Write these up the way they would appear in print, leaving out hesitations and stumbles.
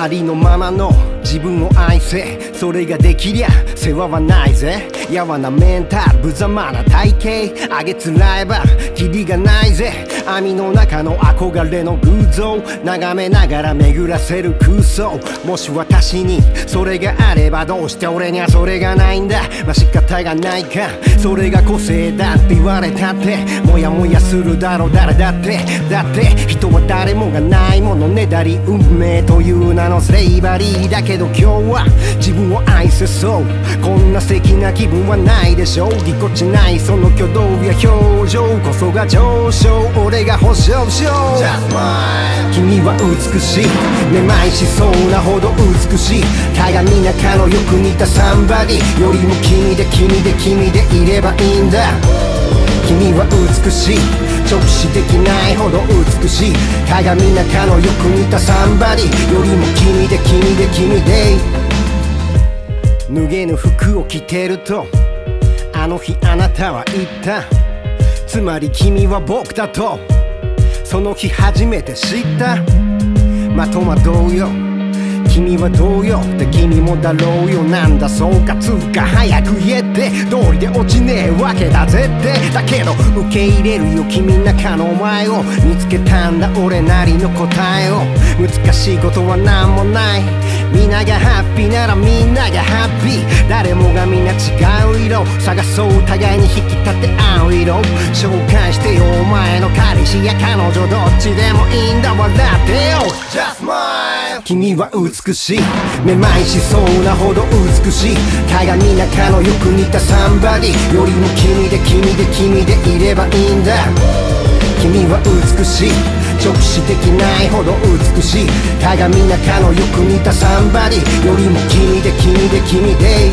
ありのままの自分を愛せ、それができりゃ世話はないぜ。やわなメンタル、無様な体型、あげつらえばキリがないぜ。網の中の憧れの偶像、眺めながら巡らせる空想。もし私にそれがあれば、どうして俺にはそれがないんだ。まあ仕方がないか、それが個性だって言われたって、もやもやするだろ誰だって。だって人は誰もがないものねだり、運命という名のスレイバリーだけど、今日は自分を愛せそう。こんな素敵な気分はないでしょう。ぎこちないその挙動や表情こそが上昇、俺が保証しよう。君は美しい、めまいしそうなほど美しい。鏡中のよく似たサンバディよりも君で君で君でいればいいんだ。君は美しい、直視できないほど美しい。鏡中のよく似たサンバディよりも君で君で君で。脱げぬ服を着てるとあの日あなたは言った。つまり君は僕だとその日初めて知った。まとまどうよ君はどうよって君もだろうよ。なんだそうかつうか早く言えて、道理で落ちねえわけだぜって。だけど受け入れるよ君の中のお前を、見つけたんだ俺なりの答えを。難しいことはなんもない、皆がハッピーならみんながハッピー。誰もがみんな違う色探そう、互いに引き立て合う色。紹介してよお前の彼氏や彼女、どっちでもいいんだ笑ってよ。 Just smile。 君は美しい、めまいしそうなほど美しい。鏡中のよく似たサンバディよりも君で君で君でいればいいんだ。君は美しい、直視できないほど美しい。鏡中のよく似たサンバディよりも君で君で君で。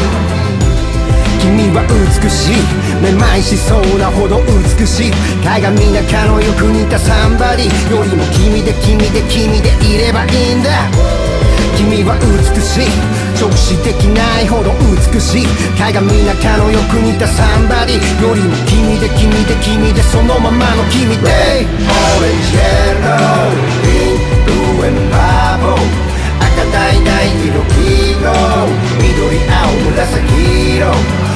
君は美しい、めまいしそうなほど美しい。鏡中のよく似たサンバディよりも君で君で君でいればいいんだ。君は美しい、直視できないほど美しい。鏡中のよく似たサンバディよりも君で君で君でそのままの君で。 Orange, yellow, pink, blue and purple、 赤橙色黄色緑青紫色